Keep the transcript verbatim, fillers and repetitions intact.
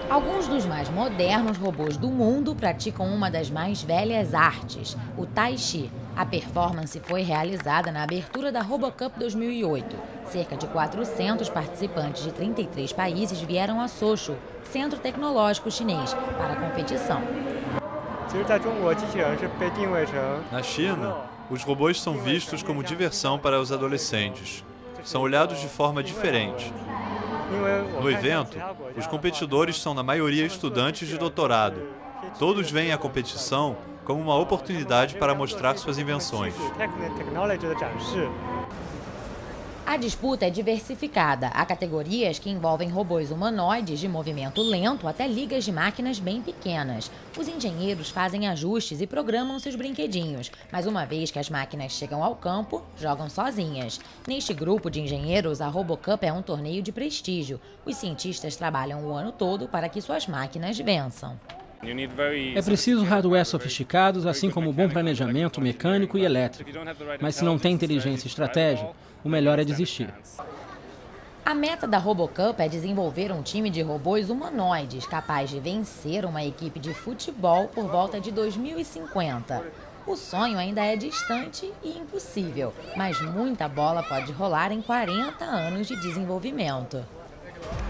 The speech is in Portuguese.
Alguns dos mais modernos robôs do mundo praticam uma das mais velhas artes, o Tai Chi. A performance foi realizada na abertura da RoboCup dois mil e oito. Cerca de quatrocentos participantes de trinta e três países vieram a Sochou, centro tecnológico chinês, para a competição. Na China, os robôs são vistos como diversão para os adolescentes. São olhados de forma diferente. No evento, os competidores são na maioria estudantes de doutorado. Todos veem a competição como uma oportunidade para mostrar suas invenções. A disputa é diversificada. Há categorias que envolvem robôs humanoides de movimento lento até ligas de máquinas bem pequenas. Os engenheiros fazem ajustes e programam seus brinquedinhos, mas uma vez que as máquinas chegam ao campo, jogam sozinhas. Neste grupo de engenheiros, a RoboCup é um torneio de prestígio. Os cientistas trabalham o ano todo para que suas máquinas vençam. É preciso hardware sofisticados, assim como bom planejamento mecânico e elétrico. Mas se não tem inteligência e estratégia, o melhor é desistir. A meta da RoboCup é desenvolver um time de robôs humanoides capaz de vencer uma equipe de futebol por volta de dois mil e cinquenta. O sonho ainda é distante e impossível, mas muita bola pode rolar em quarenta anos de desenvolvimento.